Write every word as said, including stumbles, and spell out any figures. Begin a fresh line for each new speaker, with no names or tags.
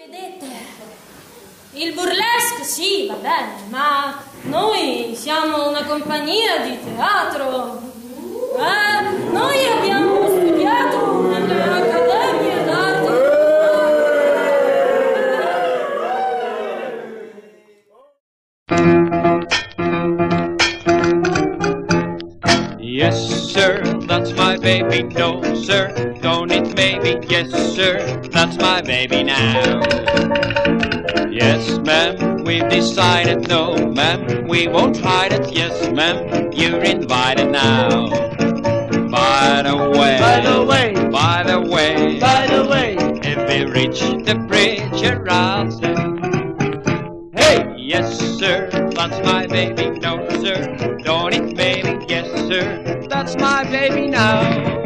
Vedete, il burlesque sì, va bene, ma noi siamo una compagnia di teatro. Eh, noi abbiamo studiato nelle accademie d'arte.
Yes, sir, that's my baby. No, sir, don't it maybe. Yes, sir, that's my baby now. Yes, ma'am, we've decided. No, ma'am, we won't hide it. Yes, ma'am, you're invited now. By the way,
By the way,
by the way,
by the way,
if we reach the bridge, you're out there.
hey!
Yes, sir, that's my baby. No, sir, don't it, baby? Yes, sir, that's my baby now.